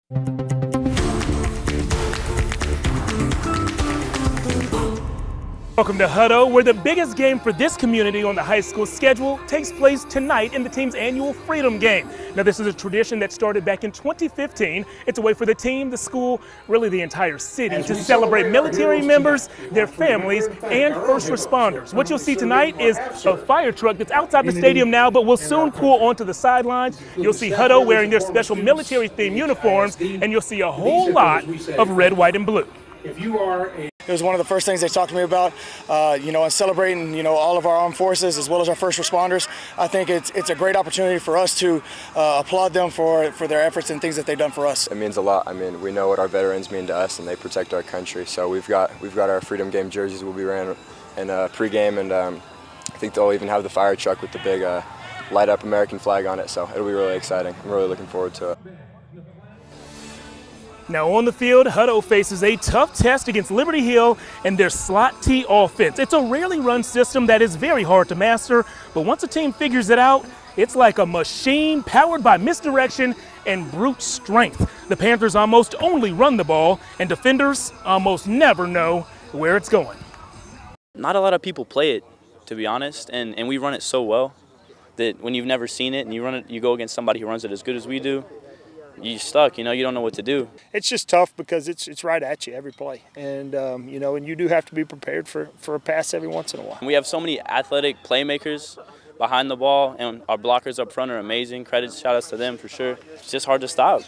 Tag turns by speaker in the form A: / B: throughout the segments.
A: Welcome to Hutto, where the biggest game for this community on the high school schedule takes place tonight in the team's annual Freedom Game. Now, this is a tradition that started back in 2015. It's a way for the team, the school, really the entire city to celebrate military members, their families, and first responders. What you'll see tonight is a fire truck that's outside the stadium now, but will soon pull onto the sidelines. You'll see Hutto wearing their special military-themed uniforms, and you'll see a whole lot of red, white, and blue.
B: It was one of the first things they talked to me about, and celebrating, all of our armed forces as well as our first responders. I think it's a great opportunity for us to applaud them for their efforts and things that they've done for us.
C: It means a lot. I mean, we know what our veterans mean to us, and they protect our country. So we've got our Freedom Game jerseys we'll be wearing in pregame, and I think they'll even have the fire truck with the big light up American flag on it. So it'll be really exciting. I'm really looking forward to it.
A: Now on the field, Hutto faces a tough test against Liberty Hill and their slot T offense. It's a rarely run system that is very hard to master, but once a team figures it out, it's like a machine powered by misdirection and brute strength. The Panthers almost only run the ball, and defenders almost never know where it's going.
D: Not a lot of people play it, to be honest, and we run it so well that when you've never seen it and you run it, you go against somebody who runs it as good as we do, you're stuck, you don't know what to do.
E: It's just tough because it's right at you every play. And, and you do have to be prepared for a pass every once in a while.
D: We have so many athletic playmakers behind the ball, and our blockers up front are amazing. Shout outs to them for sure. It's just hard to stop.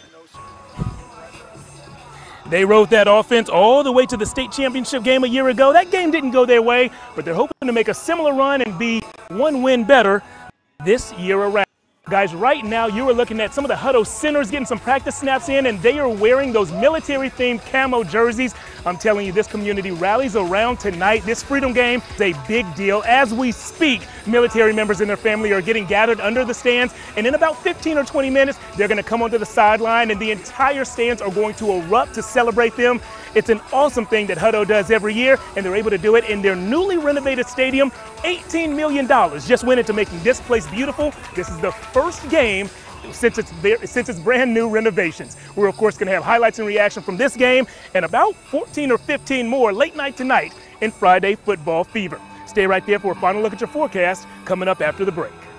A: They rode that offense all the way to the state championship game a year ago. That game didn't go their way, but they're hoping to make a similar run and be one win better this year around. Guys, right now you are looking at some of the Hutto centers getting some practice snaps in, and they are wearing those military-themed camo jerseys. I'm telling you, this community rallies around tonight. This Freedom Game is a big deal. As we speak, military members and their family are getting gathered under the stands, and in about 15 or 20 minutes, they're going to come onto the sideline, and the entire stands are going to erupt to celebrate them. It's an awesome thing that Hutto does every year, and they're able to do it in their newly renovated stadium. $18 million just went into making this place beautiful. This is the first game since its brand new renovations. We're of course going to have highlights and reaction from this game and about 14 or 15 more late night tonight in Friday Football Fever. Stay right there for a final look at your forecast coming up after the break.